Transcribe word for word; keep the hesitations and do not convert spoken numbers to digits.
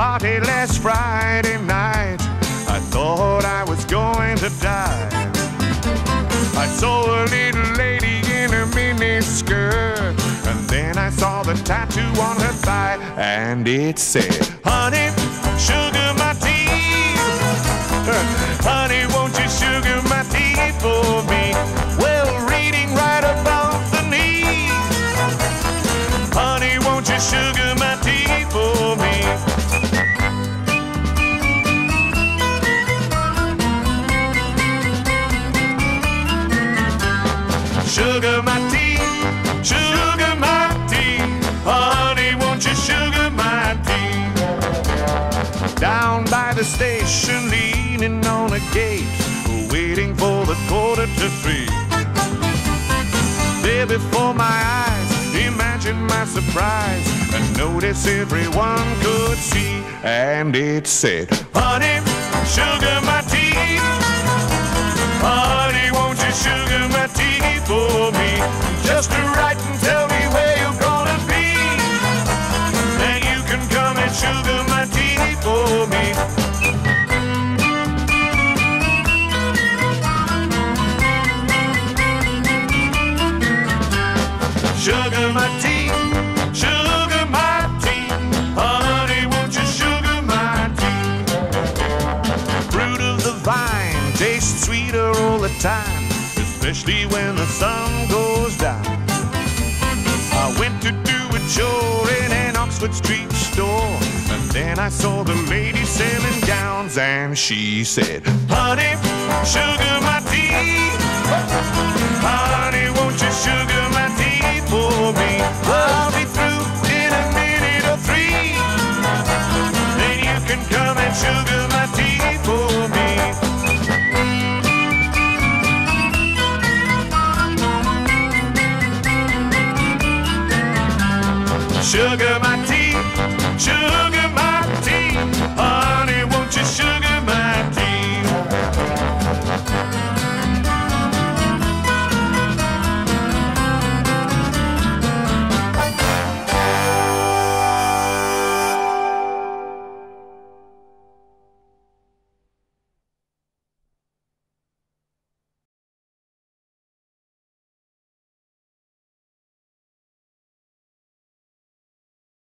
party last Friday night. I thought I was going to die. I saw a little lady in a mini skirt, and then I saw the tattoo on her thigh, and it said, honey, sugar my tea. Honey, won't you sugar my tea for me? Well, reading right above the knee. Honey, won't you sugar my tea for me? Sugar my tea, sugar my tea. Honey, won't you sugar my tea? Down by the station, leaning on a gate, waiting for the quarter to three. There before my eyes, imagine my surprise, and notice everyone could see. And it said, honey, sugar my tea. Honey, won't you sugar my tea for me? Just to write and tell me where you're gonna be. Then you can come and sugar my tea for me. Sugar my tea, sugar my tea. Honey, won't you sugar my tea? Fruit of the vine tastes sweeter all the time, especially when the sun goes down. I went to do a chore in an Oxford Street store, and then I saw the lady selling gowns, and she said, honey, sugar my tea. Honey, won't you sugar my tea for me? I'll be through in a minute or three. Then you can come and sugar my tea for me. Sugar my tea.